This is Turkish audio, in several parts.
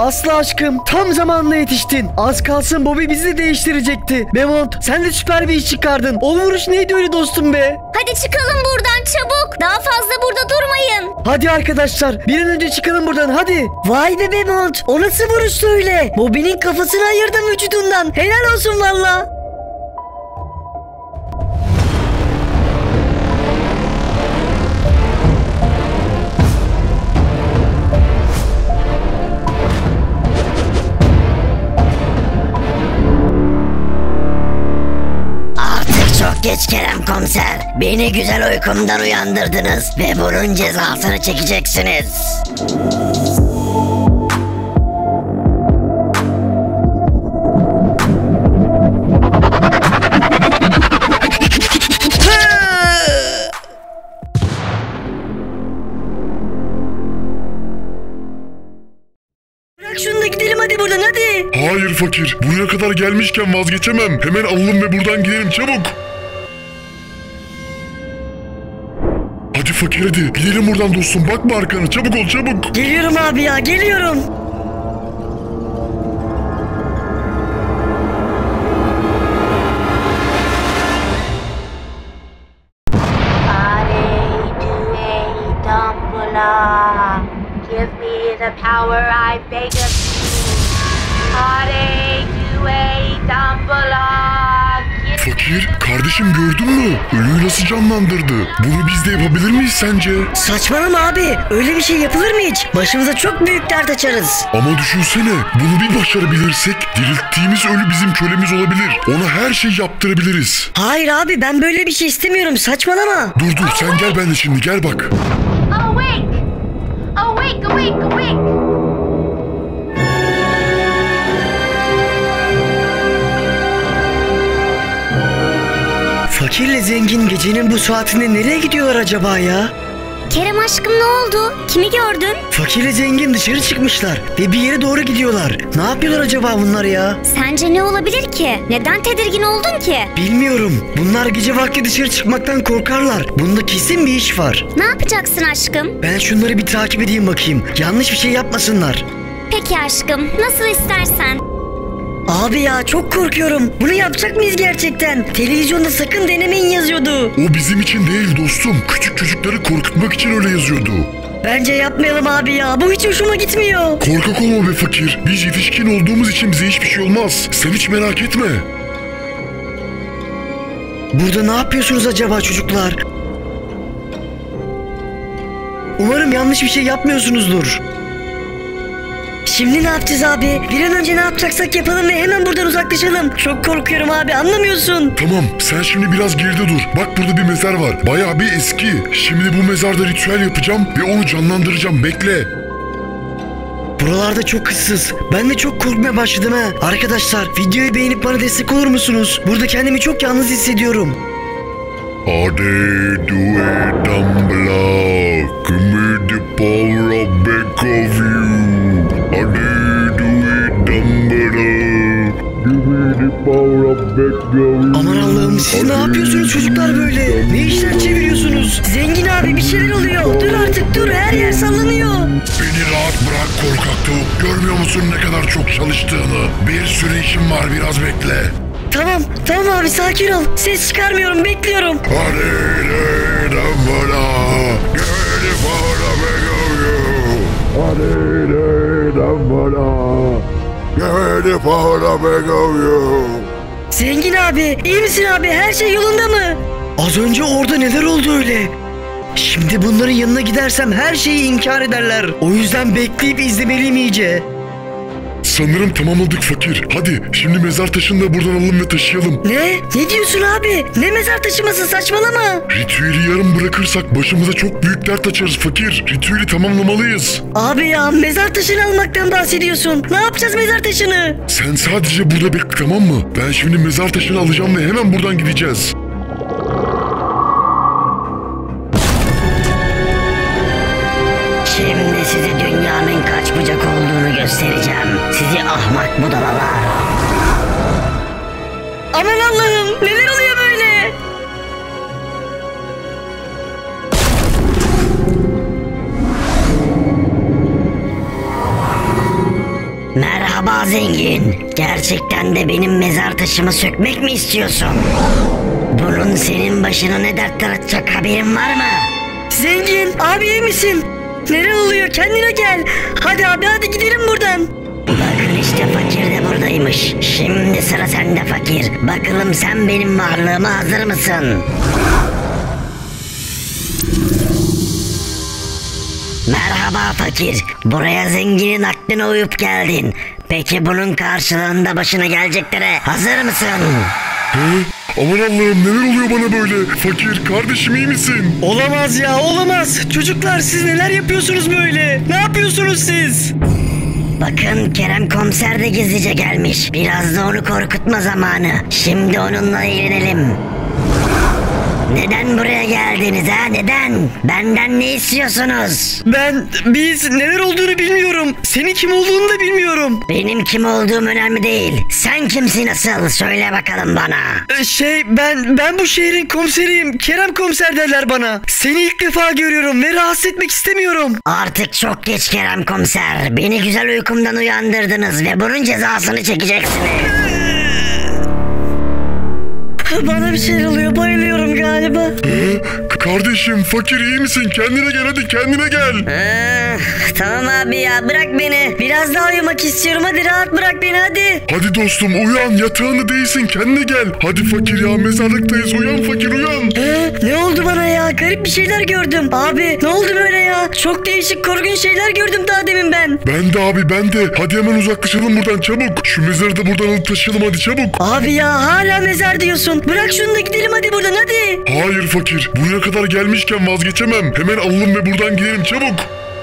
Aslı aşkım, tam zamanında yetiştin. Az kalsın Bobby bizi de değiştirecekti. Memont, sen de süper bir iş çıkardın. O vuruş neydi öyle dostum be? Hadi çıkalım buradan çabuk. Daha fazla burada durmayın. Hadi arkadaşlar, bir an önce çıkalım buradan, hadi. Vay be Memont, o nasıl vuruştu öyle? Bobby'nin kafasını ayırdım vücudundan. Helal olsun valla. Çok geç Kerem Komiser. Beni güzel uykumdan uyandırdınız ve bunun cezasını çekeceksiniz. Bırak şunu da gidelim hadi buradan hadi. Hayır fakir. Buraya kadar gelmişken vazgeçemem. Hemen alalım ve buradan gidelim çabuk. Hadi fakir hadi. Gidelim buradan dostum. Bakma arkana. Çabuk ol çabuk. Geliyorum abi ya, geliyorum. Give me the power I beg of you. Hare Due Dumbledore. Fakir, kardeşim gördün mü? Ölüyü nasıl canlandırdı? Bunu biz de yapabilir miyiz sence? Saçmalama abi, öyle bir şey yapılır mı hiç? Başımıza çok büyük dert açarız. Ama düşünsene, bunu bir başarabilirsek dirilttiğimiz ölü bizim kölemiz olabilir. Ona her şeyi yaptırabiliriz. Hayır abi, ben böyle bir şey istemiyorum, saçmalama. Dur sen gel benimle şimdi, gel bak. Awake! Awake, awake, awake! Fakirle zengin gecenin bu saatinde nereye gidiyorlar acaba ya? Kerem aşkım ne oldu? Kimi gördün? Fakirle zengin dışarı çıkmışlar ve bir yere doğru gidiyorlar. Ne yapıyorlar acaba bunlar ya? Sence ne olabilir ki? Neden tedirgin oldun ki? Bilmiyorum. Bunlar gece vakti dışarı çıkmaktan korkarlar. Bunda kesin bir iş var. Ne yapacaksın aşkım? Ben şunları bir takip edeyim bakayım. Yanlış bir şey yapmasınlar. Peki aşkım, nasıl istersen. Abi ya, çok korkuyorum. Bunu yapacak mıyız gerçekten? Televizyonda sakın denemeyin yazıyordu. O bizim için değil dostum. Küçük çocukları korkutmak için öyle yazıyordu. Bence yapmayalım abi ya. Bu hiç hoşuma gitmiyor. Korkak olma be fakir. Biz yetişkin olduğumuz için bize hiçbir şey olmaz. Sen hiç merak etme. Burada ne yapıyorsunuz acaba çocuklar? Umarım yanlış bir şey yapmıyorsunuzdur. Şimdi ne yapacağız abi? Bir an önce ne yapacaksak yapalım ve hemen buradan uzaklaşalım. Çok korkuyorum abi, anlamıyorsun. Tamam, sen şimdi biraz geride dur. Bak burada bir mezar var. Bayağı bir eski. Şimdi bu mezarda ritüel yapacağım ve onu canlandıracağım. Bekle. Buralarda çok ıssız. Ben de çok korkmaya başladım ha. Arkadaşlar, videoyu beğenip bana destek olur musunuz? Burada kendimi çok yalnız hissediyorum. Hare Due Dumbledore, give me the power of back of you. Hare Due Dumbledore, give me the power of back of you. Aman Allah'ım, siz ne yapıyorsunuz çocuklar böyle? Ne işler çeviriyorsunuz? Zengin abi, bir şeyler oluyor. Dur artık dur, her yer sallanıyor. Beni rahat bırak korkak tavuk. Görmüyor musun ne kadar çok çalıştığını? Bir sürü işim var, biraz bekle. Tamam abi, sakin ol. Ses çıkarmıyorum, bekliyorum. Hare Due Dumbledore, give me the power of back of you. Hare Due Dumbledore, give me the power of back of you. Zengin abi, iyi misin abi? Her şey yolunda mı? Az önce orada neler oldu öyle? Şimdi bunların yanına gidersem her şeyi inkar ederler. O yüzden bekleyip izlemeliyim iyice. Sanırım tamamladık fakir. Hadi şimdi mezar taşını da buradan alalım ve taşıyalım. Ne? Ne diyorsun abi? Ne mezar taşıması, saçmalama. Ritüeli yarım bırakırsak başımıza çok büyük dert açarız fakir. Ritüeli tamamlamalıyız. Abi ya, mezar taşını almaktan bahsediyorsun. Ne yapacağız mezar taşını? Sen sadece burada bekle, tamam mı? Ben şimdi mezar taşını alacağım ve hemen buradan gideceğiz. Şimdi size dünyanın kaç bucak olduğunu göstereceğim. Sizi ahmak budalalar. Aman Allah'ım, neler oluyor böyle? Oha zengin. Gerçekten de benim mezar taşımı sökmek mi istiyorsun? Bunun senin başına ne dertler açacak haberin var mı? Zengin abi iyi misin? Neler oluyor, kendine gel. Hadi abi hadi gidelim buradan. Bakın işte fakir de buradaymış. Şimdi sıra sende fakir. Bakalım sen benim varlığıma hazır mısın? Merhaba fakir. Buraya zenginin aklına uyup geldin. Peki bunun karşılığında başına geleceklere hazır mısın? Aman Allah'ım, neler oluyor bana böyle? Fakir kardeşim, iyi misin? Olamaz ya, olamaz. Çocuklar siz neler yapıyorsunuz böyle? Ne yapıyorsunuz siz? Bakın Kerem komiser de gizlice gelmiş. Biraz da onu korkutma zamanı. Şimdi onunla eğlenelim. Neden buraya geldiniz ha? Neden? Benden ne istiyorsunuz? Biz neler olduğunu bilmiyorum. Senin kim olduğunu da bilmiyorum. Benim kim olduğum önemli değil. Sen kimsin asıl? Söyle bakalım bana. Ben bu şehrin komiseriyim. Kerem komiser derler bana. Seni ilk defa görüyorum ve rahatsız etmek istemiyorum. Artık çok geç Kerem komiser. Beni güzel uykumdan uyandırdınız ve bunun cezasını çekeceksiniz. Bana bir şeyler oluyor, bayılıyorum galiba. Kardeşim fakir, iyi misin? Kendine gel, hadi kendine gel. Tamam abi ya, bırak beni. Biraz daha uyumak istiyorum, hadi rahat bırak beni hadi. Hadi dostum uyan, yatağında değilsin, kendine gel. Hadi fakir ya, mezarlıktayız, uyan fakir uyan. Ne oldu bana ya? Garip bir şeyler gördüm. Abi ne oldu böyle ya? Çok değişik korkunç şeyler gördüm daha demin ben. Ben de abi, ben de. Hadi hemen uzaklaşalım buradan çabuk. Şu mezarı da buradan alıp taşıyalım hadi çabuk. Abi ya hala mezar diyorsun. Bırak şunu da gidelim hadi buradan hadi. Hayır fakir, buraya kadar gelmişken vazgeçemem. Hemen alalım ve buradan gidelim çabuk.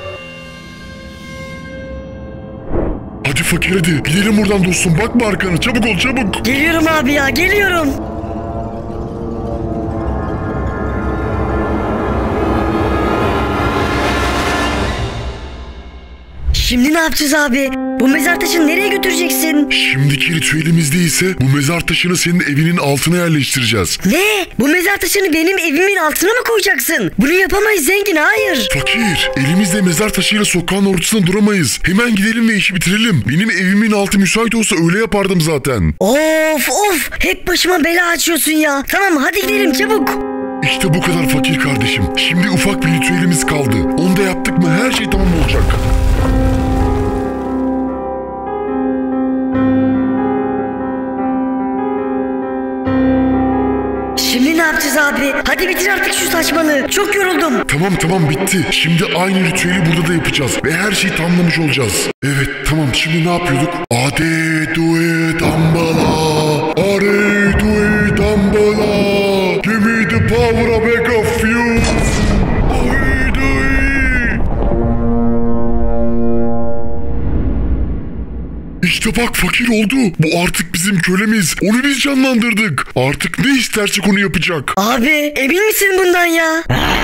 Hadi fakir hadi, gidelim buradan dostum, bakma arkana, çabuk ol çabuk. Geliyorum abi ya, geliyorum. Şimdi ne yapacağız abi? Bu mezar taşını nereye götüreceksin? Şimdiki ritüelimizde ise bu mezar taşını senin evinin altına yerleştireceğiz. Ne? Bu mezar taşını benim evimin altına mı koyacaksın? Bunu yapamayız zengin, hayır. Fakir, elimizde mezar taşıyla sokağın ortasında duramayız. Hemen gidelim ve işi bitirelim. Benim evimin altı müsait olsa öyle yapardım zaten. Of of, hep başıma bela açıyorsun ya. Tamam hadi gidelim çabuk. İşte bu kadar fakir kardeşim. Şimdi ufak bir ritüelimiz kaldı. Onu da yaptık mı her şey tamam olacak. Şimdi ne yapacağız abi? Hadi bitir artık şu saçmalığı. Çok yoruldum. Tamam bitti. Şimdi aynı ritüeli burada da yapacağız. Ve her şeyi tamamlamış olacağız. Evet tamam, şimdi ne yapıyorduk? Ade due dambala. Ade due dambala. Give me the power I beg of you. Ade due. İşte bak fakir oldu. Bu artık bizim kölemiz. Onu biz canlandırdık. Artık ne istersek onu yapacak. Abi emin misin bundan ya?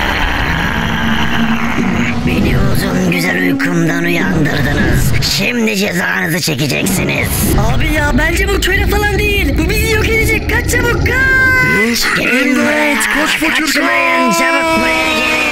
Beni uzun güzel uykumdan uyandırdınız. Şimdi cezanızı çekeceksiniz. Abi ya bence bu köle falan değil. Bu bizi yok edecek. Kaç çabuk kaç. Gelin buraya. Evet, kaç fakir, Kaçmayın, kaç. çabuk buraya gelin.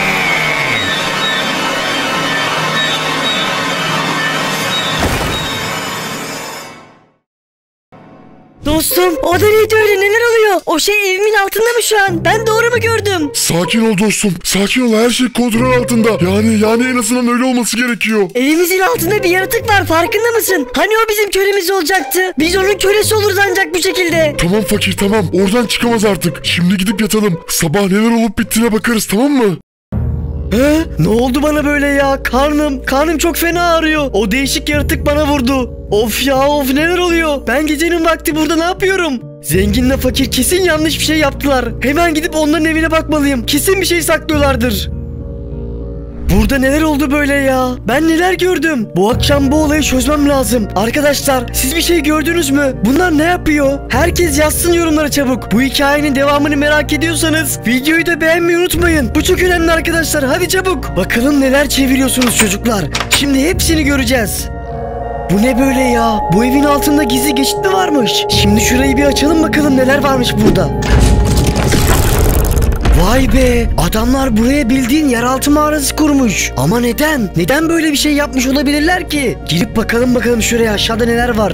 Dostum o da neydi öyle, neler oluyor? O şey evimin altında mı şu an? Ben doğru mu gördüm? Sakin ol dostum. Sakin ol, her şey kontrol altında. Yani en azından öyle olması gerekiyor. Evimizin altında bir yaratık var, farkında mısın? Hani o bizim kölemiz olacaktı? Biz onun kölesi oluruz ancak bu şekilde. Tamam fakir tamam. Oradan çıkamaz artık. Şimdi gidip yatalım. Sabah neler olup bittiğine bakarız, tamam mı? Ne oldu bana böyle ya? Karnım çok fena ağrıyor. O değişik yaratık bana vurdu. Of ya of, neler oluyor? Ben gecenin vakti burada ne yapıyorum? Zenginle fakir kesin yanlış bir şey yaptılar. Hemen gidip onların evine bakmalıyım. Kesin bir şey saklıyorlardır. Burada neler oldu böyle ya? Ben neler gördüm? Bu akşam bu olayı çözmem lazım. Arkadaşlar siz bir şey gördünüz mü? Bunlar ne yapıyor? Herkes yazsın yorumlara çabuk. Bu hikayenin devamını merak ediyorsanız videoyu da beğenmeyi unutmayın. Bu çok önemli arkadaşlar. Hadi çabuk. Bakalım neler çeviriyorsunuz çocuklar. Şimdi hepsini göreceğiz. Bu ne böyle ya? Bu evin altında gizli geçit mi varmış? Şimdi şurayı bir açalım bakalım neler varmış burada. Vay be, adamlar buraya bildiğin yeraltı mağarası kurmuş. Ama neden? Neden böyle bir şey yapmış olabilirler ki? Girip bakalım şuraya, aşağıda neler var.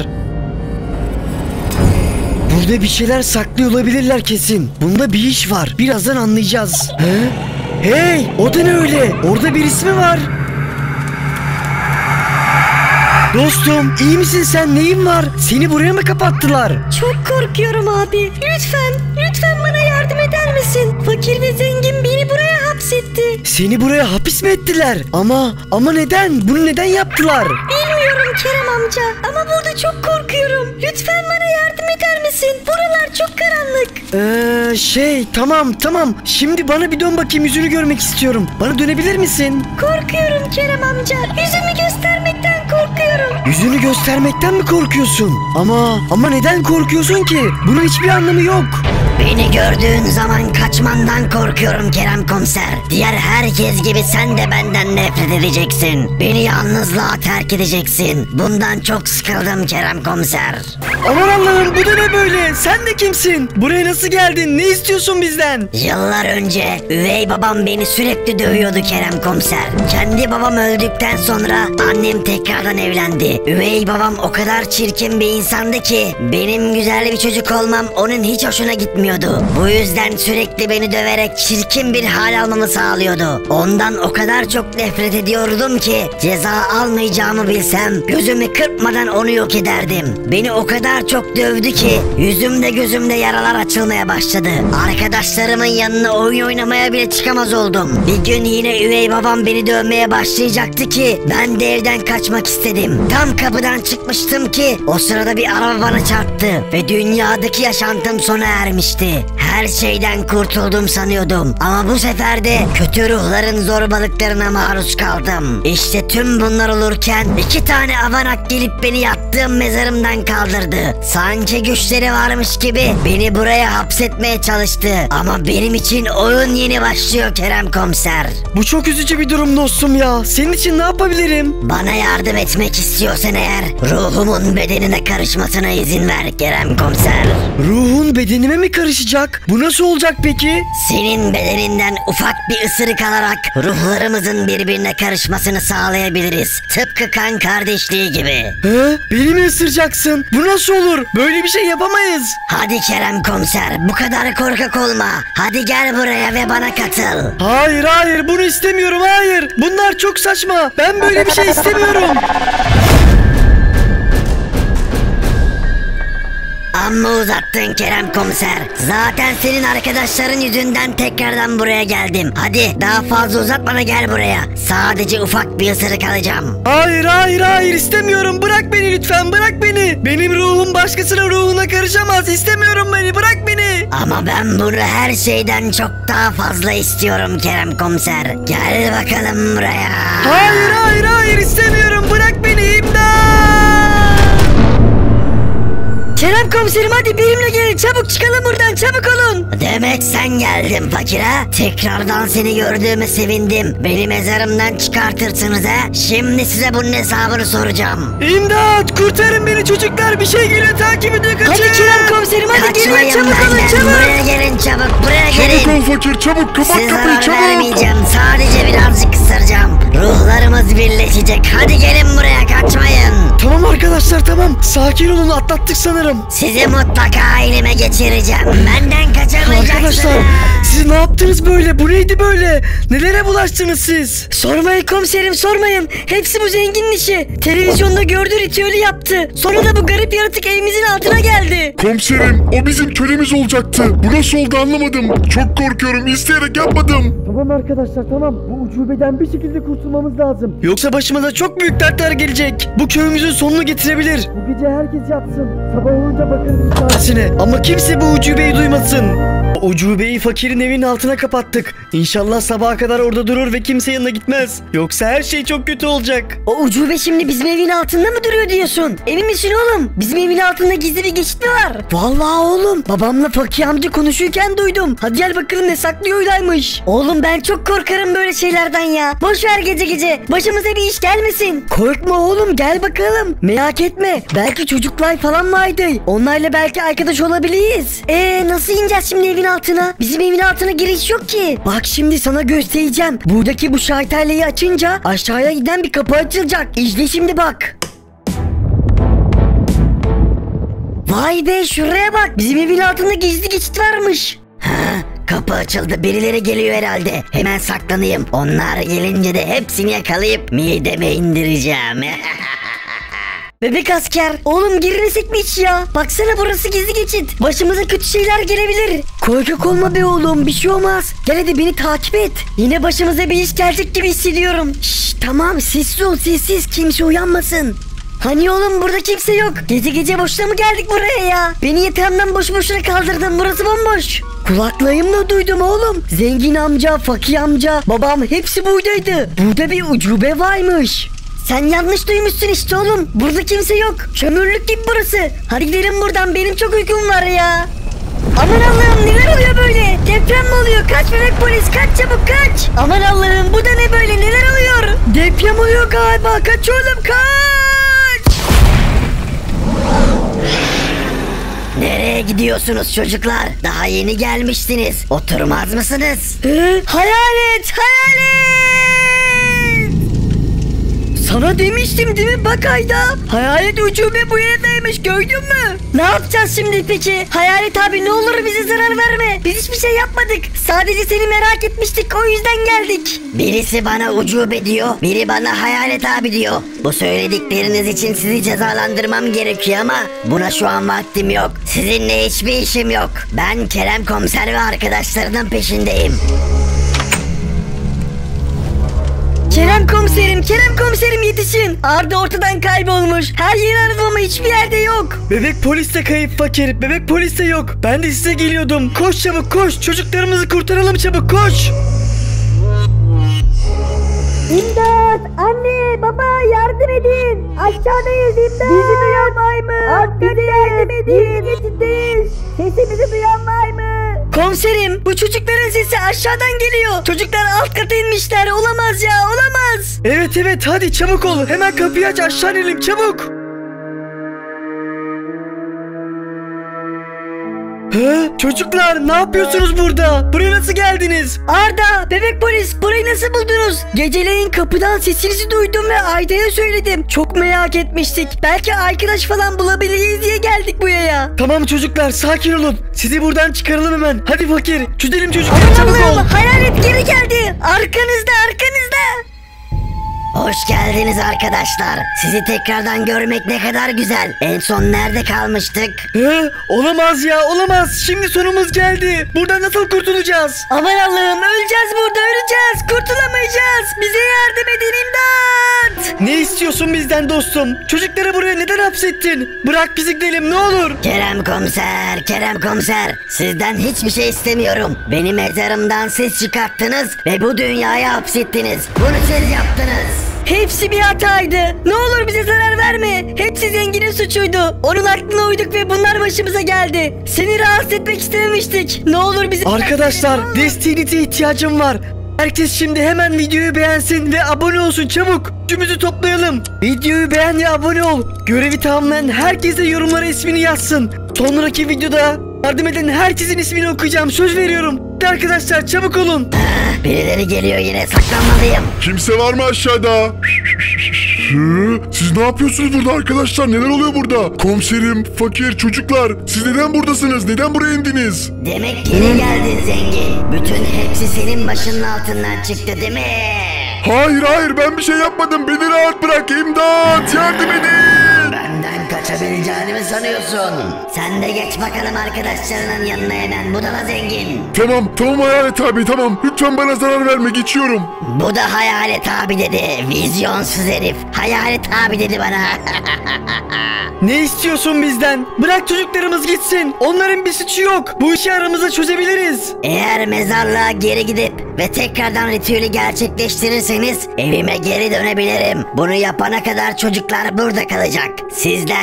Burada bir şeyler saklıyor olabilirler kesin. Bunda bir iş var. Birazdan anlayacağız. He? Hey, o da ne öyle? Orada birisi mi var? Dostum, iyi misin sen? Neyin var? Seni buraya mı kapattılar? Çok korkuyorum abi. Lütfen bana yardım eder misin? Fakir ve zengin beni buraya hapsetti. Seni buraya hapis mi ettiler? Ama neden? Bunu neden yaptılar? Bilmiyorum Kerem amca ama burada çok korkuyorum. Lütfen bana yardım eder misin? Buralar çok karanlık. Tamam. Şimdi bana bir dön bakayım, yüzünü görmek istiyorum. Bana dönebilir misin? Korkuyorum Kerem amca. Yüzümü göstermekten korkuyorum. Yüzünü göstermekten mi korkuyorsun? Ama neden korkuyorsun ki? Bunun hiçbir anlamı yok. Beni gördüğün zaman kaçmandan korkuyorum Kerem Komiser. Diğer herkes gibi sen de benden nefret edeceksin. Beni yalnızlığa terk edeceksin. Bundan çok sıkıldım Kerem Komiser. Aman Allah'ım, bu da ne böyle? Sen de kimsin? Buraya nasıl geldin? Ne istiyorsun bizden? Yıllar önce üvey babam beni sürekli dövüyordu Kerem Komiser. Kendi babam öldükten sonra annem tekrardan evlendi. Üvey babam o kadar çirkin bir insandı ki benim güzel bir çocuk olmam onun hiç hoşuna gitmiyordu. Bu yüzden sürekli beni döverek çirkin bir hal almamı sağlıyordu. Ondan o kadar çok nefret ediyordum ki ceza almayacağımı bilsem gözümü kırpmadan onu yok ederdim. Beni o kadar çok dövdü ki yüzümde gözümde yaralar açılmaya başladı. Arkadaşlarımın yanına oyun oynamaya bile çıkamaz oldum. Bir gün yine üvey babam beni dövmeye başlayacaktı ki ben de evden kaçmak istedim. Tam kapıdan çıkmıştım ki o sırada bir araba bana çarptı ve dünyadaki yaşantım sona ermişti. Her şeyden kurtuldum sanıyordum ama bu sefer de kötü ruhların zorbalıklarına maruz kaldım. İşte tüm bunlar olurken 2 tane avanak gelip beni yattığım mezarımdan kaldırdı. Sanki güçleri varmış gibi beni buraya hapsetmeye çalıştı. Ama benim için oyun yeni başlıyor Kerem Komiser. Bu çok üzücü bir durum dostum ya. Senin için ne yapabilirim? Bana yardım etmek istiyorsan eğer ruhumun bedenine karışmasına izin ver Kerem Komiser. Ruhun bedenime mi karışacak? Bu nasıl olacak peki? Senin bedeninden ufak bir ısırık alarak ruhlarımızın birbirine karışmasını sağlayabiliriz. Tıpkı kan kardeşliği gibi. He? Beni mi ısıracaksın? Bu nasıl olur? Böyle bir şey yapamayız. Hadi Kerem Komiser, bu kadar korkak olma. Hadi gel buraya ve bana katıl. Hayır, bunu istemiyorum, hayır. Bunlar çok saçma. Ben böyle bir şey istemiyorum. Amma uzattın Kerem Komiser. Zaten senin arkadaşların yüzünden tekrardan buraya geldim. Hadi daha fazla uzatmana, gel buraya. Sadece ufak bir ısırık alacağım. Hayır istemiyorum. Bırak beni lütfen, bırak beni. Benim ruhum başkasının ruhuna karışamaz. İstemiyorum beni, bırak beni. Ama ben bunu her şeyden çok daha fazla istiyorum Kerem Komiser. Gel bakalım buraya. Hayır istemiyorum. Bırak beni, imdat. Kerem komiserim hadi benimle gelin, çabuk çıkalım buradan, çabuk olun. Demek sen geldin fakir ha? Tekrardan seni gördüğüme sevindim. Beni mezarımdan çıkartırsınız ha? Şimdi size bunun hesabını soracağım. İmdat, kurtarın beni çocuklar, bir şey geliyor, takip ediyor, kaçın. Hadi Kerem komiserim hadi gelin, Kaçmayın çabuk olun, benden. çabuk. Buraya gelin çabuk, buraya Çabuk gelin. ol fakir, çabuk kapat Size kapıyı zarar çabuk. vermeyeceğim. Sadece birazcık ısıracağım. Ruhlarımız birleşecek. Hadi gelin buraya, kaçmayın. Tamam arkadaşlar, tamam. Sakin olun, atlattık sanırım. Sizi mutlaka elime geçireceğim. Benden kaçamayacaksınız. Arkadaşlar, siz ne yaptınız böyle? Bu neydi böyle? Nelere bulaştınız siz? Sormayın komiserim, sormayın. Hepsi bu zenginin işi. Televizyonda gördü, ritüeli yaptı. Sonra da bu garip yaratık evimizin altına geldi. Komiserim, o bizim kölemiz olacaktı. Bu nasıl oldu anlamadım. Çok korkuyorum, isteyerek yapmadım. Tamam arkadaşlar, tamam. Bu ucubeden bir şekilde kurtulmamız lazım. Yoksa başımıza çok büyük dertler gelecek. Bu köyümüzün sonunu getirebilir. Bu gece herkes yatsın. Sabah olunca bakarız bir tanesine. Ama kimse bu ucubeyi duymasın. O ucubeyi fakirin evinin altına kapattık. İnşallah sabaha kadar orada durur ve kimse yanına gitmez. Yoksa her şey çok kötü olacak. O ucube şimdi bizim evin altında mı duruyor diyorsun? Emin misin oğlum? Bizim evin altında gizli bir geçit mi var? Vallahi oğlum, babamla Fakir amca konuşurken duydum. Hadi gel bakalım ne saklıyorlarmış. Oğlum ben çok korkarım böyle şeylerden ya. Boş ver gece gece. Başımıza bir iş gelmesin. Korkma oğlum, gel bakalım. Merak etme. Belki çocuklar falan vardı. Onlarla belki arkadaş olabiliriz. Nasıl ineceğiz şimdi evin altına? Bizim evin altına giriş yok ki. Bak şimdi sana göstereceğim. Buradaki bu şartelayı açınca aşağıya giden bir kapı açılacak. İzle şimdi bak. Vay be, şuraya bak. Bizim evin altında gizli geçit varmış. Kapı açıldı, birileri geliyor herhalde. Hemen saklanayım. Onlar gelince de hepsini yakalayıp mideme indireceğim. Bebek asker, oğlum girilesek mi hiç ya? Baksana, burası gizli geçit. Başımıza kötü şeyler gelebilir. Korkak olma be oğlum, bir şey olmaz. Gel hadi beni takip et. Yine başımıza bir iş gelecek gibi hissediyorum. Şşş, tamam, sessiz ol, sessiz, kimse uyanmasın. Hani oğlum, burada kimse yok. Gece gece boşuna mı geldik buraya ya? Beni yatağımdan boş boşuna kaldırdın, burası bomboş. Kulaklarımla duydum oğlum. Zengin amca, fakir amca, babam hepsi buradaydı. Burada bir ucube varmış. Sen yanlış duymuşsun işte oğlum. Burada kimse yok. Kömürlük gibi burası. Hadi gidelim buradan, benim çok uykum var ya. Aman Allah'ım, neler oluyor böyle? Deprem mi oluyor? Kaç bebek polis, kaç çabuk kaç. Aman Allah'ım, bu da ne böyle, neler oluyor? Deprem oluyor galiba, kaç oğlum kaç. Nereye gidiyorsunuz çocuklar? Daha yeni gelmiştiniz. Oturmaz mısınız? Hayalet, hayalet. Sana demiştim değil mi bak Ayda? Hayalet ucube bu yerdeymiş, gördün mü? Ne yapacağız şimdi peki? Hayalet abi, ne olur bize zarar verme. Biz hiçbir şey yapmadık. Sadece seni merak etmiştik, o yüzden geldik. Birisi bana ucube diyor, biri bana hayalet abi diyor. Bu söyledikleriniz için sizi cezalandırmam gerekiyor ama buna şu an vaktim yok. Sizinle hiçbir işim yok. Ben Kerem Komiser ve arkadaşlarının peşindeyim. Kerem komiserim yetişin. Arda ortadan kaybolmuş. Her yeri aradım ama hiçbir yerde yok. Bebek polis de kayıp fakir. Bebek polis de yok. Ben de size geliyordum. Koş çabuk koş. Çocuklarımızı kurtaralım çabuk koş. İmdat! Anne, baba yardım edin. Aşağıdayız, imdat. Bizi duyan var mı? Bize yardım edin. Geçitteyiz. Sesimizi duyan var mı? Komiserim, bu çocukların sesi aşağıdan geliyor. Çocuklar alt kata inmişler. Olamaz ya, olamaz. Evet hadi çabuk ol. Hemen kapıyı aç, aşağı inelim çabuk. Çocuklar ne yapıyorsunuz burada? Buraya nasıl geldiniz? Arda, bebek polis, burayı nasıl buldunuz? Geceleyin kapıdan sesinizi duydum ve Ayda'ya söyledim. Çok merak etmiştik. Belki arkadaş falan bulabiliriz diye geldik buraya. Tamam çocuklar, sakin olun. Sizi buradan çıkaralım hemen. Hadi fakir, çözelim çocuklar, çabuk ol. Allah'ım, hayalet geri geldi. Arkanızda. Hoş geldiniz arkadaşlar. Sizi tekrardan görmek ne kadar güzel. En son nerede kalmıştık? Olamaz ya, olamaz. Şimdi sonumuz geldi. Buradan nasıl kurtulacağız? Aman Allah'ım, öleceğiz burada, öleceğiz. Kurtulamayacağız. Bize yardım edin, imdat. Ne istiyorsun bizden dostum? Çocukları buraya neden hapsettin? Bırak bizi gidelim ne olur. Kerem komiser. Sizden hiçbir şey istemiyorum. Beni mezarımdan siz çıkarttınız ve bu dünyaya hapsettiniz. Bunu siz yaptınız. Hepsi bir hataydı. Ne olur bize zarar verme. Hepsi zenginin suçuydu. Onun aklına uyduk ve bunlar başımıza geldi. Seni rahatsız etmek istememiştik. Ne olur bize... Arkadaşlar, desteğinize ihtiyacım var. Herkes şimdi hemen videoyu beğensin ve abone olsun çabuk. Gücümüzü toplayalım. Videoyu beğen ve abone ol. Görevi tamamlayan herkese yorumlara ismini yazsın. Sonraki videoda yardım eden herkesin ismini okuyacağım. Söz veriyorum. Hadi arkadaşlar çabuk olun. Birileri geliyor yine, saklanmalıyım. Kimse var mı aşağıda? Siz ne yapıyorsunuz burada arkadaşlar? Neler oluyor burada? Komiserim, fakir, çocuklar. Siz neden buradasınız? Neden buraya indiniz? Demek geri geldin zengin. Bütün hepsi senin başının altından çıktı değil mi? Hayır ben bir şey yapmadım. Beni rahat bırak. İmdat! Yardım edin! Benden kaçabileceğini mi sanıyorsun? Sen de geç bakalım arkadaşlarının yanına hemen. Bu da zengin. Tamam Hayalet abi tamam. Lütfen bana zarar verme, geçiyorum. Bu da Hayalet abi dedi. Vizyonsuz herif. Hayalet abi dedi bana. Ne istiyorsun bizden? Bırak çocuklarımız gitsin. Onların bir suçu yok. Bu işi aramızda çözebiliriz. Eğer mezarlığa geri gidip ve tekrardan ritüeli gerçekleştirirseniz evime geri dönebilirim. Bunu yapana kadar çocuklar burada kalacak. Sizler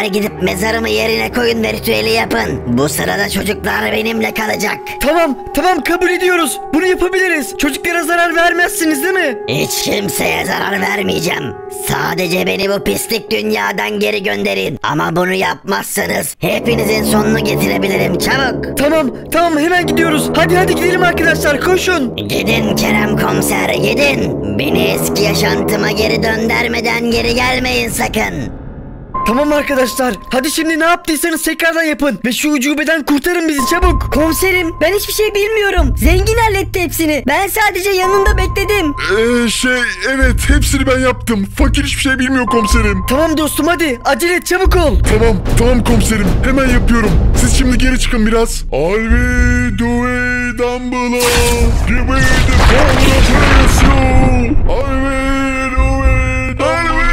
Sizler gidip mezarımı yerine koyun ve ritüeli yapın. Bu sırada çocuklar benimle kalacak. Tamam kabul ediyoruz. Bunu yapabiliriz. Çocuklara zarar vermezsiniz değil mi? Hiç kimseye zarar vermeyeceğim. Sadece beni bu pislik dünyadan geri gönderin. Ama bunu yapmazsanız hepinizin sonunu getirebilirim. Çabuk. Tamam hemen gidiyoruz. Hadi gidelim arkadaşlar, koşun. Gidin Kerem komiser, gidin. Beni eski yaşantıma geri döndürmeden geri gelmeyin sakın. Tamam arkadaşlar, hadi şimdi ne yaptıysanız tekrardan yapın ve şu ucubeden kurtarın bizi çabuk. Komiserim ben hiçbir şey bilmiyorum. Zengin halletti hepsini. Ben sadece yanında bekledim. Evet, hepsini ben yaptım. Fakir hiçbir şey bilmiyor komiserim. Tamam dostum, hadi acele et, çabuk ol. Tamam komiserim, hemen yapıyorum. Siz şimdi geri çıkın biraz. Alvi Duvey Dumbledore, give me the power of you. Alvi Duvey Dumbledore.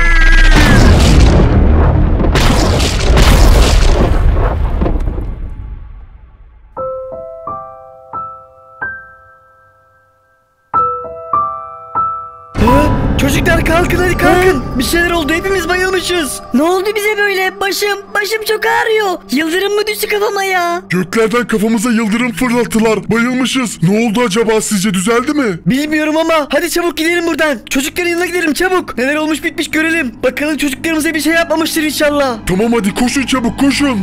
Çocuklar kalkın, hadi kalkın. Bir şeyler oldu, hepimiz bayılmışız. Ne oldu bize böyle? Başım çok ağrıyor. Yıldırım mı düştü kafama ya? Göklerden kafamıza yıldırım fırlattılar. Bayılmışız. Ne oldu acaba, sizce düzeldi mi? Bilmiyorum ama hadi çabuk gidelim buradan. Çocukların yanına gidelim çabuk. Neler olmuş bitmiş görelim. Bakalım çocuklarımıza bir şey yapmamıştır inşallah. Tamam hadi koşun çabuk koşun.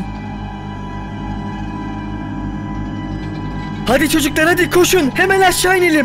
Hadi çocuklar, hadi koşun, hemen aşağı inelim.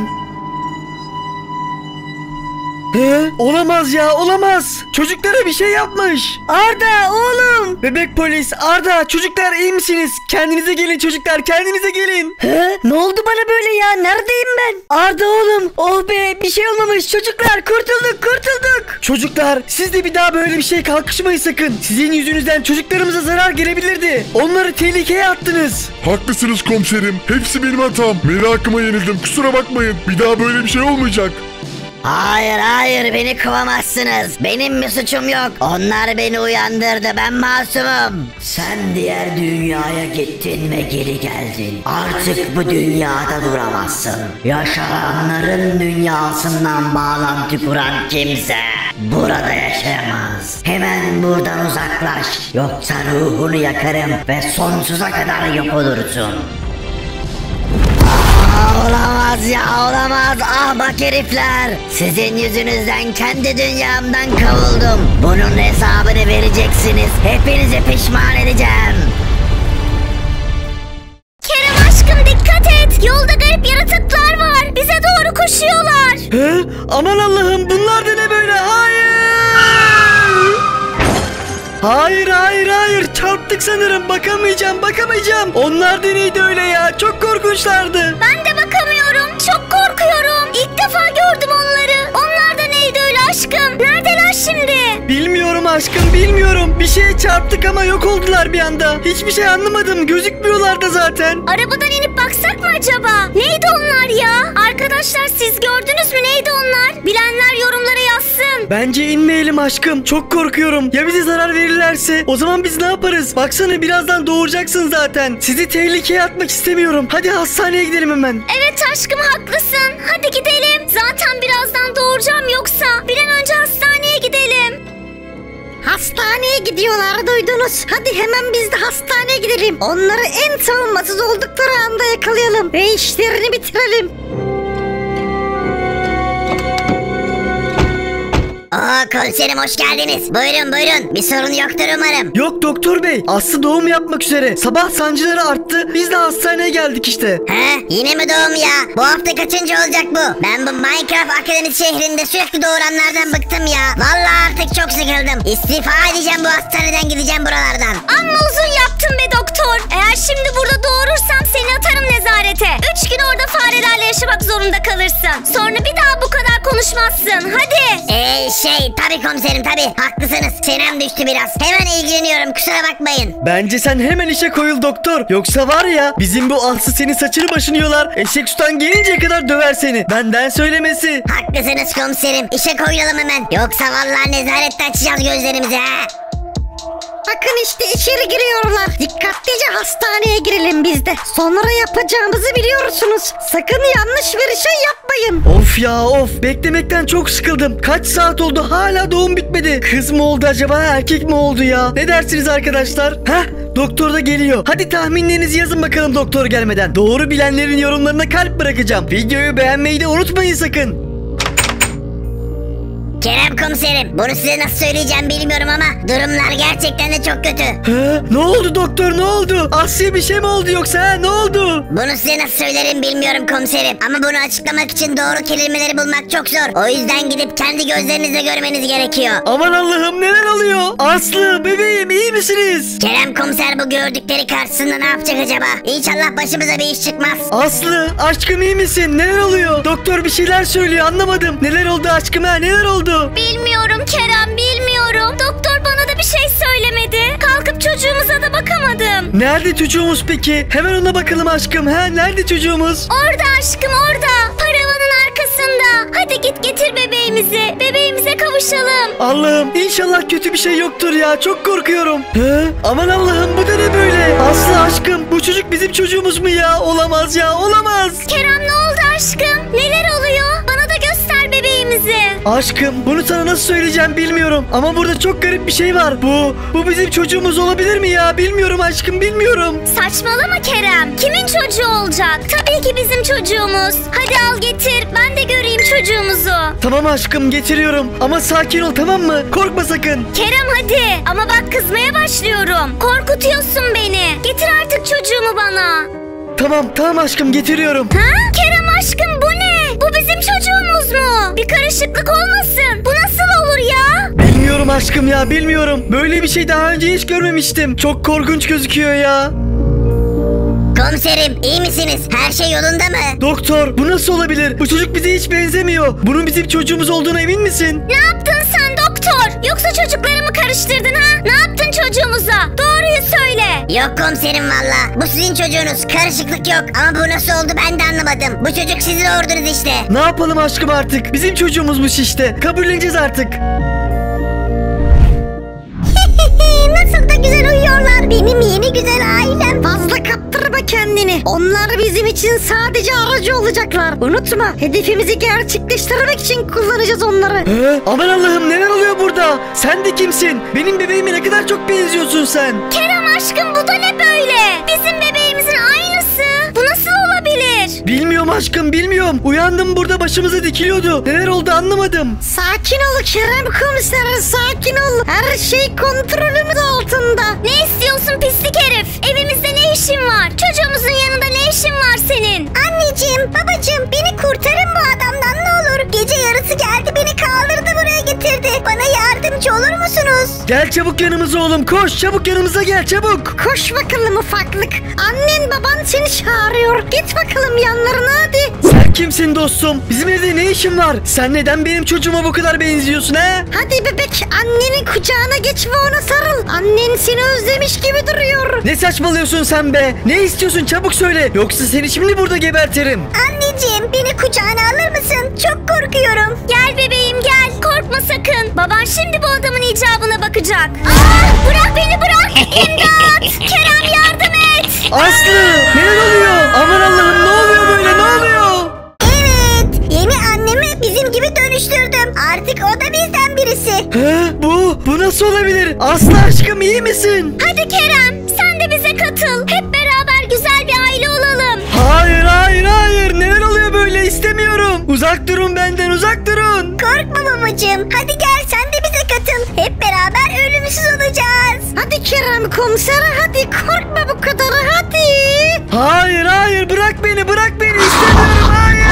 Olamaz ya, olamaz. Çocuklara bir şey yapmış. Arda oğlum. Bebek polis, Arda, çocuklar iyi misiniz? Kendinize gelin çocuklar, kendinize gelin. Ne oldu bana böyle ya? Neredeyim ben? Arda oğlum. Oh be, bir şey olmamış. Çocuklar kurtulduk. Çocuklar, siz de bir daha böyle bir şey kalkışmayın sakın. Sizin yüzünüzden çocuklarımıza zarar gelebilirdi. Onları tehlikeye attınız. Haklısınız komiserim. Hepsi benim hatam. Merakıma yenildim. Kusura bakmayın. Bir daha böyle bir şey olmayacak. Hayır beni kovamazsınız. Benim bir suçum yok. Onlar beni uyandırdı, ben masumum. Sen diğer dünyaya gittin ve geri geldin. Artık bu dünyada duramazsın. Yaşayanların dünyasından bağlantı kuran kimse burada yaşayamaz. Hemen buradan uzaklaş. Yoksa ruhunu yakarım ve sonsuza kadar yok olursun. Olamaz ya, olamaz. Ah bak herifler. Sizin yüzünüzden kendi dünyamdan kovuldum. Bunun hesabını vereceksiniz. Hepinizi pişman edeceğim. Kerem aşkım dikkat et. Yolda garip yaratıklar var. Bize doğru koşuyorlar. Aman Allah'ım, bunlar da ne böyle? Hayır, çarptık sanırım, bakamayacağım. Onlar da neydi öyle ya, çok korkunçlardı. Ben de bakamıyorum. Çok korkuyorum. İlk defa gördüm onları. Onlar da neydi öyle aşkım? Neredeler şimdi? Bilmiyorum aşkım, bilmiyorum. Bir şeye çarptık ama yok oldular bir anda. Hiçbir şey anlamadım, gözükmüyorlar da zaten. Arabadan inip baksak mı acaba? Neydi onlar ya? Arkadaşlar siz gördünüz mü, neydi onlar? Bilenler yorumlara yazsın. Bence inmeyelim aşkım, çok korkuyorum. Ya bize zarar verirlerse? O zaman biz ne yaparız? Baksana, birazdan doğuracaksın zaten. Sizi tehlikeye atmak istemiyorum. Hadi hastaneye gidelim hemen. Evet aşkım, haklısın. Hadi gidelim. Zaten birazdan doğuracağım, yoksa bir an önce hastaneye gidelim. Hastaneye gidiyorlar, duydunuz. Hadi hemen biz de hastaneye gidelim. Onları en savunmasız oldukları anda yakalayalım ve işlerini bitirelim. Komiserim hoş geldiniz. Buyurun. Bir sorun yoktur umarım. Yok doktor bey, Aslı doğum yapmak üzere. Sabah sancıları arttı, biz de hastaneye geldik işte. Yine mi doğum ya? Bu hafta kaçıncı olacak bu? Ben bu Minecraft Akademisi şehrinde sürekli doğuranlardan bıktım ya. Vallahi artık çok sıkıldım. İstifa edeceğim, bu hastaneden gideceğim buralardan. Amma uzun yaptın be doktor. Eğer şimdi burada doğurursam seni atarım nezarete. 3 gün orada farelerle yaşamak zorunda kalırsın. Sonra bir daha bu kadar konuşmazsın. Hadi. Tabii komiserim tabii. Haklısınız. Senem düştü biraz. Hemen ilgileniyorum, kusura bakmayın. Bence sen hemen işe koyul doktor. Yoksa var ya, bizim bu Aslı senin saçını başını yolar. Eşek sudan gelinceye kadar döver seni. Benden söylemesi. Haklısınız komiserim. İşe koyulalım hemen. Yoksa vallahi nezarette açacağız gözlerimizi ha. bakın işte içeri giriyorlar. Dikkatlice hastaneye girelim biz de. Sonra yapacağımızı biliyorsunuz. Sakın yanlış bir şey yapmayın. Of ya of, beklemekten çok sıkıldım. Kaç saat oldu hala doğum bitmedi. Kız mı oldu acaba, erkek mi oldu ya? Ne dersiniz arkadaşlar? Heh, doktor da geliyor. Hadi tahminlerinizi yazın bakalım doktor gelmeden. Doğru bilenlerin yorumlarına kalp bırakacağım. Videoyu beğenmeyi de unutmayın sakın. Kerem komiserim, bunu size nasıl söyleyeceğim bilmiyorum ama durumlar gerçekten de çok kötü. Ne oldu doktor, ne oldu? Aslı'ya bir şey mi oldu yoksa, ne oldu? Bunu size nasıl söylerim bilmiyorum komiserim ama bunu açıklamak için doğru kelimeleri bulmak çok zor. O yüzden gidip kendi gözlerinizle görmeniz gerekiyor. Aman Allah'ım, neler oluyor? Aslı bebeğim, iyi misiniz? Kerem komiser bu gördükleri karşısında ne yapacak acaba? İnşallah başımıza bir iş çıkmaz. Aslı aşkım, iyi misin? Neler oluyor? Doktor bir şeyler söylüyor, anlamadım. Neler oldu aşkım, neler oldu? Bilmiyorum Kerem, bilmiyorum. Doktor bana da bir şey söylemedi. Kalkıp çocuğumuza da bakamadım. Nerede çocuğumuz peki? Hemen ona bakalım aşkım. Nerede çocuğumuz? Orada aşkım, orada. Paravanın arkasında. Hadi git getir bebeğimizi. Bebeğimize kavuşalım. Allah'ım, inşallah kötü bir şey yoktur ya. Çok korkuyorum. Aman Allah'ım, bu da ne böyle? Aslı aşkım, bu çocuk bizim çocuğumuz mu ya? Olamaz ya, olamaz. Kerem, ne oldu aşkım? Neler oluyor? Bana da göster bebeğimizi. Aşkım, bunu sana nasıl söyleyeceğim bilmiyorum. Ama burada çok garip bir şey var. Bu bizim çocuğumuz olabilir mi ya? Bilmiyorum aşkım, bilmiyorum. Saçmalama Kerem. Kimin çocuğu olacak? Tabii ki bizim çocuğumuz. Hadi al getir. Ben de göreyim çocuğumuzu. Tamam aşkım, getiriyorum. Ama sakin ol, tamam mı? Korkma sakın. Kerem hadi. Ama bak kızmaya başlıyorum. Korkutuyorsun beni. Getir artık çocuğumu bana. Tamam aşkım, getiriyorum. Kerem aşkım, bu ne? Bu bizim çocuğumuz mu? Bir karışıklık olmasın. Bu nasıl olur ya? Bilmiyorum aşkım ya, bilmiyorum. Böyle bir şey daha önce hiç görmemiştim. Çok korkunç gözüküyor ya. Komiserim, iyi misiniz? Her şey yolunda mı? Doktor, bu nasıl olabilir? Bu çocuk bize hiç benzemiyor. Bunun bizim çocuğumuz olduğuna emin misin? Ne yaptın sen doktor? Yoksa çocuklarımı karıştırdın ha? Ne yaptın çocuğumuza? Doğruyu söyle. Yok komiserim valla. Bu sizin çocuğunuz. Karışıklık yok. Ama bu nasıl oldu ben de anlamadım. Bu çocuk sizin ordunuz işte. Ne yapalım aşkım artık? Bizim çocuğumuzmuş işte. Kabulleneceğiz artık. Nasıl da güzel uyuyorlar. Benim yeni güzel ailem. Fazla kaptırma kendini. Onlar bizim için sadece aracı olacaklar. Unutma, hedefimizi gerçekleştirmek için kullanacağız onları. Aman Allah'ım, neler oluyor burada? Sen de kimsin? Benim bebeğime ne kadar çok benziyorsun sen. Kerem aşkım, bu da ne böyle? Bizim bebeğimizin aynısı. Bu nasıl olabilir? Bilmiyorum aşkım, bilmiyorum. Uyandım, burada başımıza dikiliyordu. Neler oldu anlamadım. Sakin ol Kerem komiser, sakin ol. Her şey kontrolümüz altında. Ne istiyorsun pislik herif? Evimizde ne işin var? Çocuğumuzun yanında ne işin var senin? Anneciğim, babacığım, beni kurtarın bu adamdan ne olur. Gece yarısı geldi, beni kaldırdı buraya getirdi. Bana yardımcı olur musunuz? Gel çabuk yanımıza oğlum, koş çabuk yanımıza gel çabuk. Koş bakalım ufaklık. Annen baban seni çağırıyor. Git bakalım yanlarına hadi. Sen kimsin dostum? Bizim evde ne işin var? Sen neden benim çocuğuma bu kadar benziyorsun he? Hadi bebek, annenin kucağına geç ve ona sarıl. Annen seni özlemiş gibi duruyor. Ne saçmalıyorsun sen be? Ne istiyorsun, çabuk söyle. Yoksa seni şimdi burada gebertirim. Anneciğim, beni kucağına alır mısın? Çok korkuyorum. Gel bebeğim gel. Korkma sakın. Baban şimdi bu adamın icabına bakacak. Bırak beni, bırak. İmdat. Kerem yardım et. Aslı, neler oluyor? Aman Allah'ım, ne oluyor böyle, ne oluyor? Evet, yeni annemi bizim gibi dönüştürdüm. Artık o da bizden birisi. Bu nasıl olabilir? Aslı aşkım, iyi misin? Hadi Kerem, sen de bize katıl. Hep beraber güzel bir aile olalım. Hayır, neler oluyor böyle, istemiyorum. Uzak durun benden, uzak durun. Korkma babacığım. Hadi gel sen de bize katıl. Hep beraber ölümsüz olacağız. Hadi Kerem komiser, hadi korkma bu kadar, hadi. Hayır, bırak beni istemiyorum, hayır.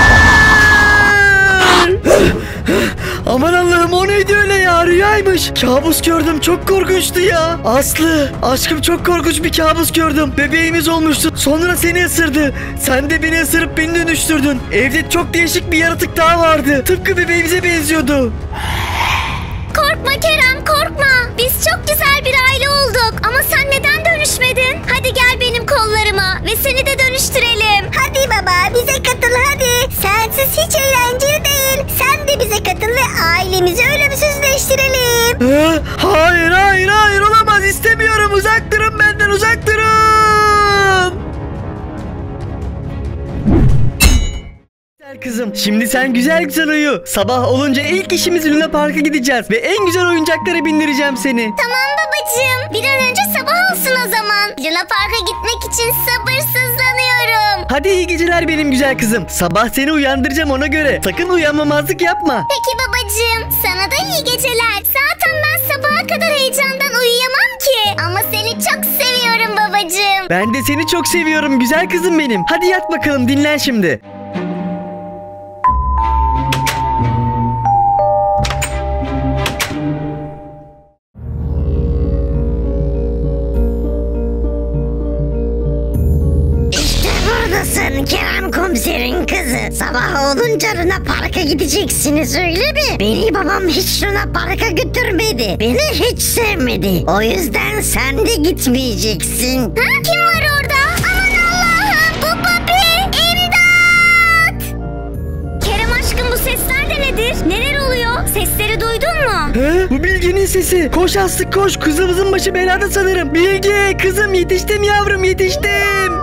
Aman Allah'ım, o neydi öyle ya, rüyaymış. Kabus gördüm, çok korkunçtu ya. Aslı aşkım, çok korkunç bir kabus gördüm. Bebeğimiz olmuştu, sonra seni ısırdı. Sen de beni ısırıp beni dönüştürdün. Evde çok değişik bir yaratık daha vardı. Tıpkı bebeğimize benziyordu. Korkma Kerem, korkma. Biz çok güzel bir aile olduk. Ama sen neden dönüşmedin? Hadi gel benim kollarıma ve seni de dönüştürelim. Hadi baba, bize katıl hadi. Sensiz hiç eğlenceli değil. Sen de bize katıl ve ailemizi ölümsüzleştirelim. benim. Hayır hayır hayır, olamaz, istemiyorum, uzak durun benden, uzak durun. Güzel kızım, şimdi sen güzel güzel uyu. Sabah olunca ilk işimiz Luna Park'a gideceğiz ve en güzel oyuncaklara bindireceğim seni. Tamam babacığım. Bir an önce sabah olsun o zaman. Luna Park'a gitmek için sabırsızlanıyorum. Hadi iyi geceler benim güzel kızım. Sabah seni uyandıracağım, ona göre. Sakın uyanmamazlık yapma. Peki babacığım. Sana da iyi geceler. Zaten ben sabaha kadar heyecandan uyuyamam ki. Ama seni çok seviyorum babacığım. Ben de seni çok seviyorum güzel kızım benim. Hadi yat bakalım, dinlen şimdi. Buradasın Kerem komiserin kızı. Sabah olunca Luna Park'a gideceksiniz, öyle mi? Beni babam hiç Luna Park'a götürmedi. Beni hiç sevmedi. O yüzden sen de gitmeyeceksin. Ha, kim var orada? Aman Allah'ım, bu Bobby. İmdat! Kerem aşkım, bu sesler de nedir? Neler oluyor? Sesleri duydun mu? Bu Bilge'nin sesi. Koş Aslı koş, kızımızın başı belada sanırım. Bilge kızım, yetiştim yavrum, yetiştim.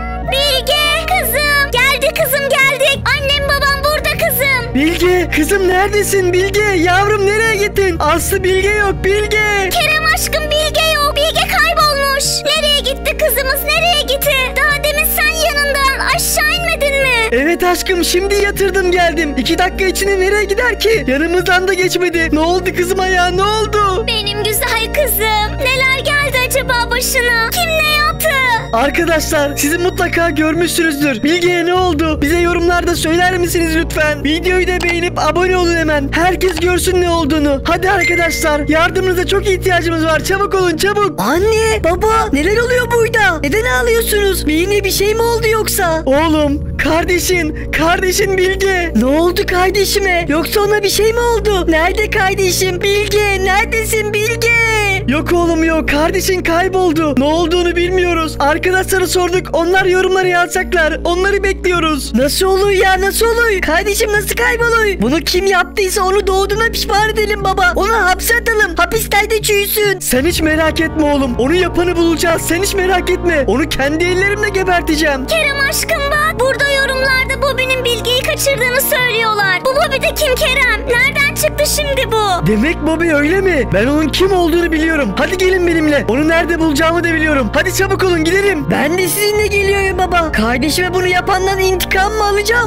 Bilge kızım. Geldi kızım, geldik. Annem babam burada kızım. Bilge kızım, neredesin Bilge? Yavrum nereye gittin? Aslı, Bilge yok, Bilge. Kerem aşkım, Bilge yok. Bilge kaybolmuş. Nereye gitti kızımız, nereye gitti? Daha demin sen yanından aşağı inmedin mi? Evet aşkım, şimdi yatırdım geldim. 2 dakika içinde nereye gider ki? Yanımızdan da geçmedi. Ne oldu kızıma ya, ne oldu? Benim güzel kızım. Neler geldi acaba başına? Kim ne yaptı? Arkadaşlar, sizi mutlaka görmüşsünüzdür. Bilge'ye ne oldu? Bize yorumlarda söyler misiniz lütfen? Videoyu da beğenip abone olun hemen. Herkes görsün ne olduğunu. Hadi arkadaşlar, yardımınıza çok ihtiyacımız var. Çabuk olun, çabuk. Anne, baba, neler oluyor burada? Neden ağlıyorsunuz? Yine bir şey mi oldu yoksa? Oğlum, kardeşin Bilge. Ne oldu kardeşime? Yoksa ona bir şey mi oldu? Nerede kardeşim? Bilge, neredesin Bilge? Yok oğlum yok, kardeşin kayboldu. Ne olduğunu bilmiyoruz. Arkadaşlara sorduk, onlar yorumlara yazacaklar. Onları bekliyoruz. Nasıl oluyor ya, nasıl oluyor? Kardeşim nasıl kayboluyor? Bunu kim yaptıysa onu doğduğuna pişman edelim baba. Onu hapse atalım. Hapislerde çürüsün. Sen hiç merak etme oğlum. Onu yapanı bulacağız. Sen hiç merak etme. Onu kendi ellerimle geberteceğim. Kerem aşkım bak. Burada yorumlarda Bobby'nin Bilge'yi kaçırdığını söylüyorlar. Bu Bobby de kim Kerem? Nereden çıktı şimdi bu? Demek Bobby öyle mi? Ben onun kim olduğunu biliyorum. Hadi gelin benimle. Onu nerede bulacağımı da biliyorum. Hadi çabuk olun, gidelim. Ben de sizinle geliyorum baba. Kardeşime bunu yapandan intikam mı alacağım?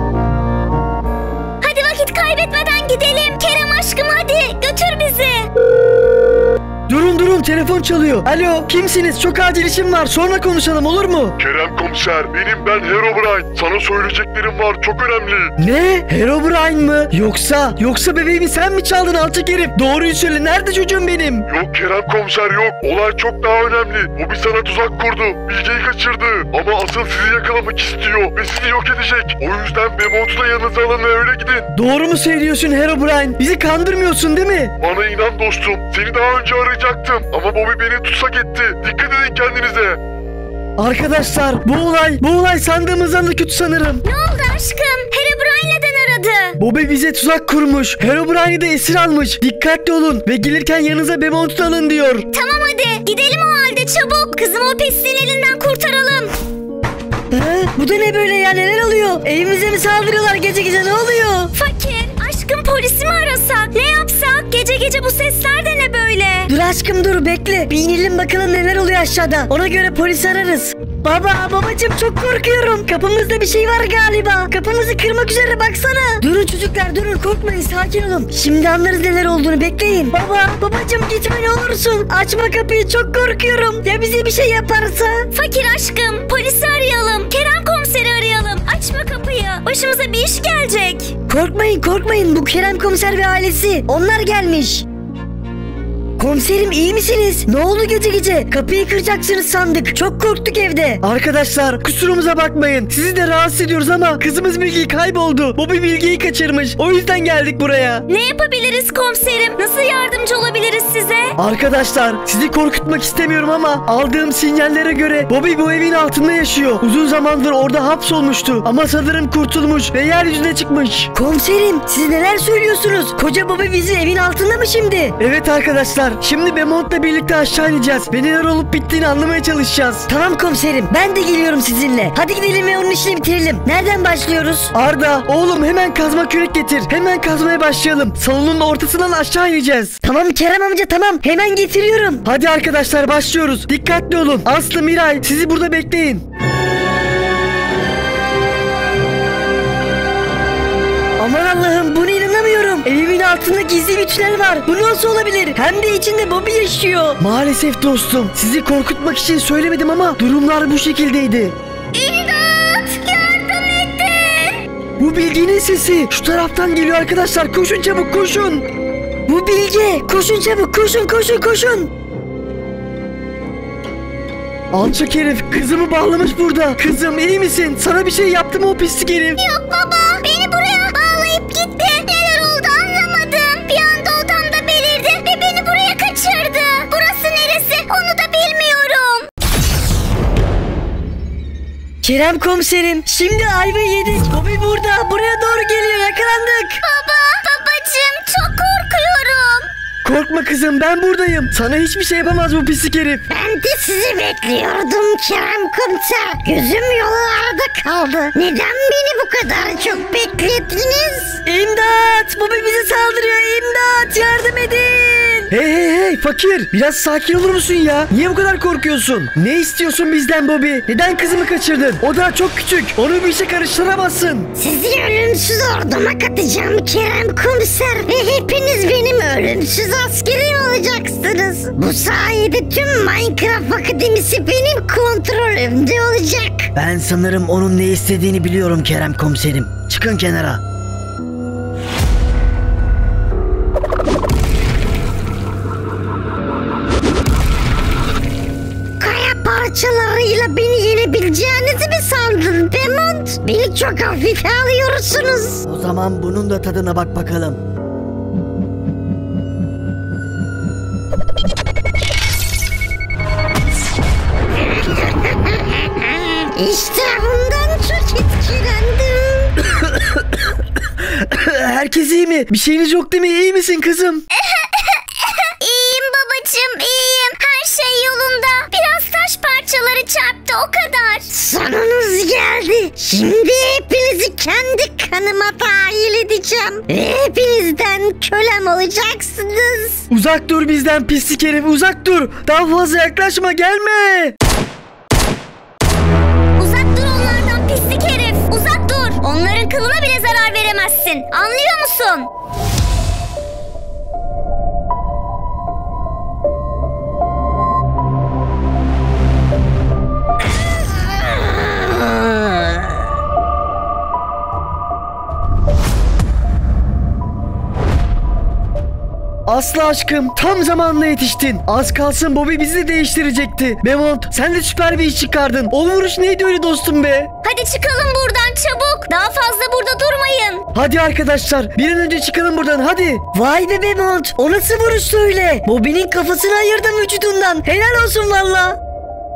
Hadi vakit kaybetmeden gidelim. Kerem aşkım hadi götür bizi. Durun, telefon çalıyor. Alo, kimsiniz? Çok acil işim var. Sonra konuşalım, olur mu? Kerem komiser, benim ben Herobrine. Sana söyleyeceklerim var, çok önemli. Ne? Herobrine mı? Yoksa bebeğimi sen mi çaldın alçak herif? Doğruyu söyle, nerede çocuğum benim? Yok Kerem komiser yok. Olay çok daha önemli. Bobby sana tuzak kurdu. Bilge'yi kaçırdı. Ama asıl sizi yakalamak istiyor ve sizi yok edecek. O yüzden Bemont'u da yanınıza alın ve öyle gidin. Doğru mu söylüyorsun Herobrine? Bizi kandırmıyorsun değil mi? Bana inan dostum. Seni daha önce arayacaktım. Ama Bobby beni tutsak etti. Dikkat edin kendinize. Arkadaşlar, bu olay sandığımızdan da kötü sanırım. Ne oldu aşkım? Herobrine neden aradı? Bobby bize tuzak kurmuş. Herobrine'i de esir almış. Dikkatli olun ve gelirken yanınıza Bemont'u alın diyor. Tamam hadi gidelim o halde çabuk. Kızımı o pisliğin elinden kurtaralım. Bu da ne böyle ya, neler oluyor? Evimize mi saldırıyorlar gece gece, ne oluyor? Fakir aşkım, polisi mi arasak? Ne yapsak? Gece gece bu sesler de ne böyle? Dur aşkım dur, bekle. Bir inelim bakalım neler oluyor aşağıda. Ona göre polis ararız. Babacım çok korkuyorum. Kapımızda bir şey var galiba. Kapımızı kırmak üzere, baksana. Durun çocuklar, durun, korkmayın, sakin olun. Şimdi anlarız neler olduğunu, bekleyin. Babacım gitme ne olursun. Açma kapıyı, çok korkuyorum. Ya bize bir şey yaparsa? Fakir aşkım, polisi arayalım. Kerem komiseri arayalım. Açma kapıyı. Başımıza bir iş gelecek. Korkmayın, bu Kerem komiser ve ailesi. Onlar gelmiş. Komiserim iyi misiniz? Ne oldu gece gece? Kapıyı kıracaksınız sandık. Çok korktuk evde. Arkadaşlar kusurumuza bakmayın. Sizi de rahatsız ediyoruz ama kızımız Bilgi kayboldu. Bobby Bilgi'yi kaçırmış. O yüzden geldik buraya. Ne yapabiliriz komiserim? Nasıl yardımcı olabiliriz size? Arkadaşlar sizi korkutmak istemiyorum ama aldığım sinyallere göre Bobby bu evin altında yaşıyor. Uzun zamandır orada hapsolmuştu ama sanırım kurtulmuş ve yeryüzüne çıkmış. Komiserim siz neler söylüyorsunuz? Koca baba bizi evin altında mı şimdi? Evet arkadaşlar şimdi Bemont'la birlikte aşağı ineceğiz ve neler olup bittiğini anlamaya çalışacağız. Tamam komiserim ben de geliyorum sizinle. Hadi gidelim ve onun işini bitirelim. Nereden başlıyoruz? Arda oğlum hemen kazma kürek getir. Hemen kazmaya başlayalım. Salonun ortasından aşağı ineceğiz. Tamam Kerem amca tamam hemen getiriyorum. Hadi arkadaşlar başlıyoruz. Dikkatli olun. Aslı, Miray sizi burada bekleyin. Aman Allah'ım buna inanamıyorum. Evimin altında gizli bir tünel var. Bu nasıl olabilir? Hem de içinde Bobby yaşıyor. Maalesef dostum. Sizi korkutmak için söylemedim ama durumlar bu şekildeydi. İmdat! Yardım edin! Bu Bilgi'nin sesi. Şu taraftan geliyor arkadaşlar. Koşun çabuk koşun. Bu Bilge. Koşun çabuk koşun. Alçak herif kızımı bağlamış burada. Kızım iyi misin? Sana bir şey yaptı mı o pislik herif? Yok baba, beni buraya bağlayıp gitti. Neler oldu anlamadım. Bir anda odamda belirdi ve beni buraya kaçırdı. Burası neresi onu da bilmiyorum. Kerem komiserim şimdi ayvayı yedik. Bobby burada. Buraya doğru geliyor. Yakalandık. Babacığım çok korkuyorum. Korkma kızım ben buradayım. Sana hiçbir şey yapamaz bu pislik herif. Ben de sizi bekliyordum Kerem Komiser. Gözüm yollarda kaldı. Neden beni bu kadar çok beklettiniz? İmdat! Bobby bize saldırıyor. İmdat! Yardım edin! Hey fakir biraz sakin olur musun ya? Niye bu kadar korkuyorsun? Ne istiyorsun bizden Bobby? Neden kızımı kaçırdın? O daha çok küçük. Onu bir işe karıştıramazsın. Sizi ölümsüz orduma katacağım Kerem Komiser. Ve hepiniz benim ölümsüz askerim olacaksınız. Bu sayede tüm Minecraft Akademisi benim kontrolümde olacak. Ben sanırım onun ne istediğini biliyorum Kerem komiserim. Çıkın kenara. Parçalarıyla beni yenebileceğinizi mi sandın Demont? Beni çok hafife alıyorsunuz. O zaman bunun da tadına bak bakalım. İşte bundan çok etkilendim. Herkes iyi mi? Bir şeyiniz yok değil mi? İyi misin kızım? İyiyim babacığım iyiyim. Her şey yolunda. Biraz taş parçaları çarptı o kadar. Sonunuz geldi. Şimdi hepinizi kendi kanıma dahil edeceğim. Ve hepinizden kölem olacaksınız. Uzak dur bizden pislik herif uzak dur. Daha fazla yaklaşma gelme. Uzak dur onlardan pislik herif. Uzak dur. Onların kılına bile zarar veremezsin. Anlıyor musun? Aslı aşkım tam zamanla yetiştin. Az kalsın Bobby bizi de değiştirecekti. Bemont sen de süper bir iş çıkardın. O vuruş neydi öyle dostum be? Hadi çıkalım buradan çabuk. Daha fazla burada durmayın. Hadi arkadaşlar bir an önce çıkalım buradan hadi. Vay be Bemont. O nasıl vuruştu öyle? Bobby'nin kafasını ayırdım vücudundan. Helal olsun valla.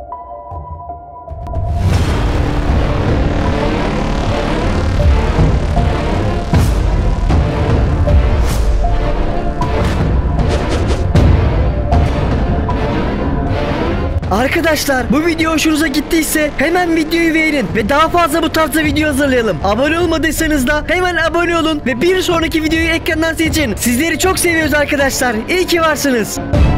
Arkadaşlar bu video hoşunuza gittiyse hemen videoyu beğenin ve daha fazla bu tarzda video hazırlayalım. Abone olmadıysanız da hemen abone olun ve bir sonraki videoyu ekrandan seçin. Sizleri çok seviyoruz arkadaşlar. İyi ki varsınız.